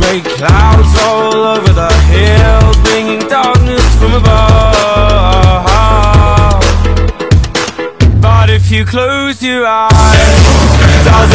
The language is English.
Grey clouds all over the hills, bringing darkness from above. But if you close your eyes,